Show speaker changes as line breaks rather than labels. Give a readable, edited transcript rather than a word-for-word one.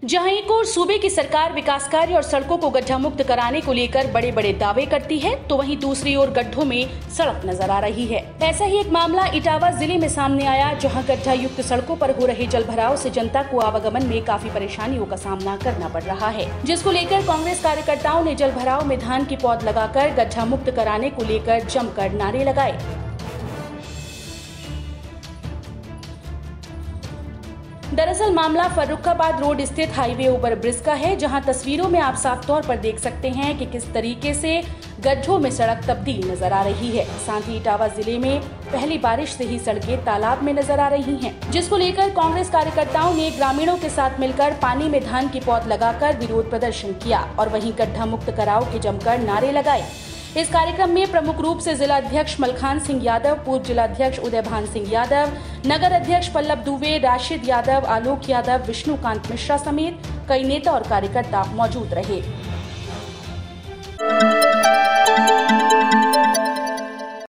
जहां एक ओर सूबे की सरकार विकास कार्य और सड़कों को गड्ढा मुक्त कराने को लेकर बड़े बड़े दावे करती है, तो वहीं दूसरी ओर गड्ढों में सड़क नजर आ रही है। ऐसा ही एक मामला इटावा जिले में सामने आया, जहां गड्ढा युक्त सड़कों पर हो रहे जलभराव से जनता को आवागमन में काफी परेशानियों का सामना करना पड़ रहा है, जिसको लेकर कांग्रेस कार्यकर्ताओं ने जलभराव में धान की पौध लगाकर गड्ढा मुक्त कराने को लेकर जमकर नारे लगाए। दरअसल मामला फर्रुखाबाद रोड स्थित हाईवे ओवरब्रिज का है, जहां तस्वीरों में आप साफ तौर पर देख सकते हैं कि किस तरीके से गड्ढों में सड़क तब्दील नजर आ रही है। साथ ही इटावा जिले में पहली बारिश से ही सड़कें तालाब में नजर आ रही हैं, जिसको लेकर कांग्रेस कार्यकर्ताओं ने ग्रामीणों के साथ मिलकर पानी में धान की पौध लगाकर विरोध प्रदर्शन किया और वहीं गड्ढा मुक्त कराओ के जमकर नारे लगाए। इस कार्यक्रम में प्रमुख रूप से जिला अध्यक्ष मलखान सिंह यादव, पूर्व जिलाध्यक्ष उदयभान सिंह यादव, नगर अध्यक्ष पल्लव दुबे, राशिद यादव, आलोक यादव, विष्णुकांत मिश्रा समेत कई नेता और कार्यकर्ता मौजूद रहे।